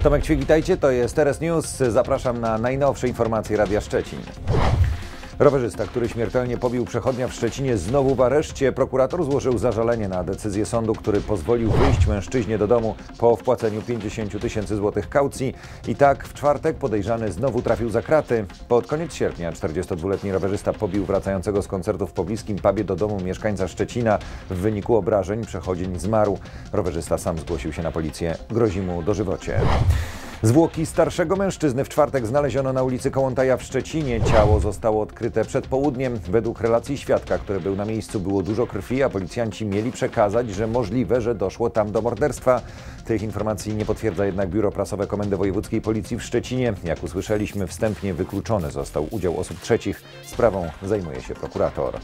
Tomek Ćwik, witajcie, to jest RS News. Zapraszam na najnowsze informacje Radia Szczecin. Rowerzysta, który śmiertelnie pobił przechodnia w Szczecinie, znowu w areszcie. Prokurator złożył zażalenie na decyzję sądu, który pozwolił wyjść mężczyźnie do domu po wpłaceniu 50 000 złotych kaucji. I tak w czwartek podejrzany znowu trafił za kraty. Pod koniec sierpnia 42-letni rowerzysta pobił wracającego z koncertu w pobliskim pubie do domu mieszkańca Szczecina. W wyniku obrażeń przechodzień zmarł. Rowerzysta sam zgłosił się na policję. Grozi mu dożywocie. Zwłoki starszego mężczyzny w czwartek znaleziono na ulicy Kołątaja w Szczecinie. Ciało zostało odkryte przed południem. Według relacji świadka, który był na miejscu, było dużo krwi, a policjanci mieli przekazać, że możliwe, że doszło tam do morderstwa. Tych informacji nie potwierdza jednak Biuro Prasowe Komendy Wojewódzkiej Policji w Szczecinie. Jak usłyszeliśmy, wstępnie wykluczony został udział osób trzecich. Sprawą zajmuje się prokurator.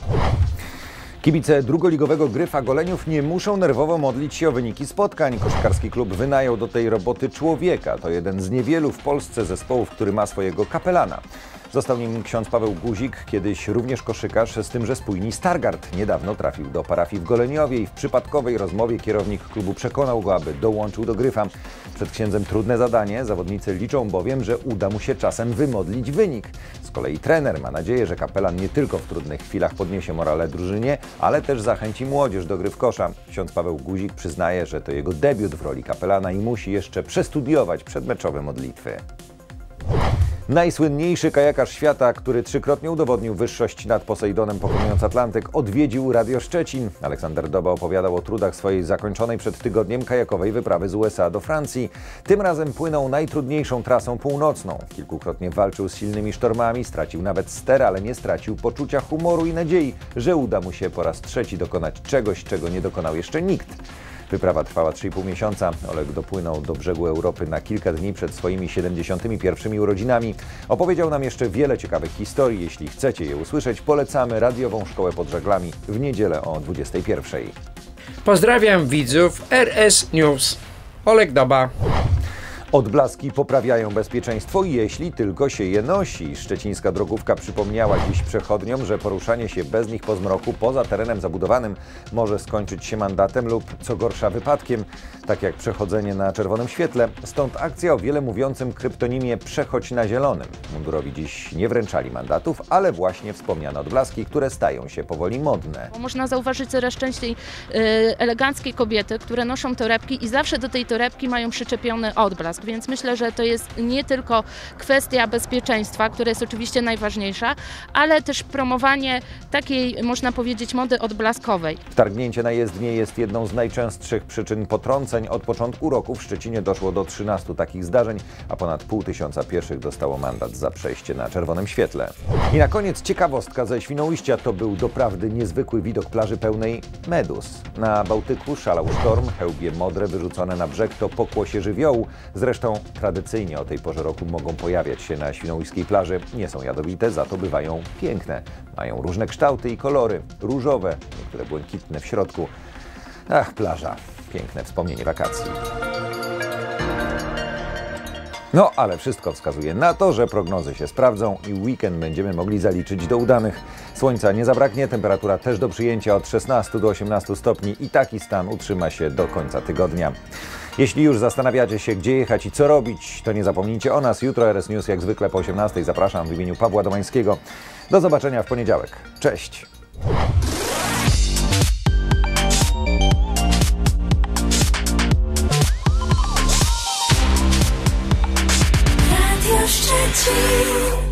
Kibice drugoligowego Gryfa Goleniów nie muszą nerwowo modlić się o wyniki spotkań. Koszykarski klub wynajął do tej roboty człowieka. To jeden z niewielu w Polsce zespołów, który ma swojego kapelana. Został nim ksiądz Paweł Guzik, kiedyś również koszykarz, z tym, że spójni Stargard. Niedawno trafił do parafii w Goleniowie i w przypadkowej rozmowie kierownik klubu przekonał go, aby dołączył do Gryfa. Przed księdzem trudne zadanie, zawodnicy liczą bowiem, że uda mu się czasem wymodlić wynik. Z kolei trener ma nadzieję, że kapelan nie tylko w trudnych chwilach podniesie morale drużynie, ale też zachęci młodzież do gry w kosza. Ksiądz Paweł Guzik przyznaje, że to jego debiut w roli kapelana i musi jeszcze przestudiować przedmeczowe modlitwy. Najsłynniejszy kajakarz świata, który trzykrotnie udowodnił wyższość nad Posejdonem, pokonując Atlantyk, odwiedził Radio Szczecin. Aleksander Doba opowiadał o trudach swojej zakończonej przed tygodniem kajakowej wyprawy z USA do Francji. Tym razem płynął najtrudniejszą trasą północną. Kilkukrotnie walczył z silnymi sztormami, stracił nawet ster, ale nie stracił poczucia humoru i nadziei, że uda mu się po raz trzeci dokonać czegoś, czego nie dokonał jeszcze nikt. Wyprawa trwała 3,5 miesiąca. Oleg dopłynął do brzegu Europy na kilka dni przed swoimi 71. urodzinami. Opowiedział nam jeszcze wiele ciekawych historii. Jeśli chcecie je usłyszeć, polecamy radiową szkołę pod żaglami w niedzielę o 21. Pozdrawiam widzów RS News. Oleg Doba. Odblaski poprawiają bezpieczeństwo, jeśli tylko się je nosi. Szczecińska drogówka przypomniała dziś przechodniom, że poruszanie się bez nich po zmroku poza terenem zabudowanym może skończyć się mandatem lub, co gorsza, wypadkiem, tak jak przechodzenie na czerwonym świetle. Stąd akcja o wiele mówiącym kryptonimie "Przechodź na zielonym". Mundurowi dziś nie wręczali mandatów, ale właśnie wspomniane odblaski, które stają się powoli modne. Można zauważyć coraz częściej eleganckie kobiety, które noszą torebki i zawsze do tej torebki mają przyczepiony odblask. Więc myślę, że to jest nie tylko kwestia bezpieczeństwa, która jest oczywiście najważniejsza, ale też promowanie takiej, można powiedzieć, mody odblaskowej. Wtargnięcie na jezdnię jest jedną z najczęstszych przyczyn potrąceń. Od początku roku w Szczecinie doszło do 13 takich zdarzeń, a ponad 500 pieszych dostało mandat za przejście na czerwonym świetle. I na koniec ciekawostka ze Świnoujścia. To był doprawdy niezwykły widok plaży pełnej meduz. Na Bałtyku szalał sztorm, chełbie modre wyrzucone na brzeg to pokłosie żywiołu. Zresztą tradycyjnie o tej porze roku mogą pojawiać się na świnoujskiej plaży. Nie są jadowite, za to bywają piękne. Mają różne kształty i kolory. Różowe, niektóre błękitne w środku. Ach, plaża. Piękne wspomnienie wakacji. No, ale wszystko wskazuje na to, że prognozy się sprawdzą i weekend będziemy mogli zaliczyć do udanych. Słońca nie zabraknie, temperatura też do przyjęcia od 16 do 18 stopni i taki stan utrzyma się do końca tygodnia. Jeśli już zastanawiacie się, gdzie jechać i co robić, to nie zapomnijcie o nas. Jutro RS News jak zwykle po 18. Zapraszam w imieniu Pawła Domańskiego. Do zobaczenia w poniedziałek. Cześć! Radio Szczecin.